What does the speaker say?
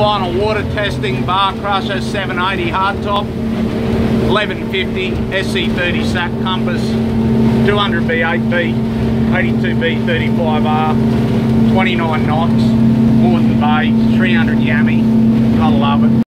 final water testing, bar crusher, 780 hardtop, 1150 SC30 sack compass, 200 B8B, 82B 35R, 29 knots, more than bay, 300 yammy. I love it.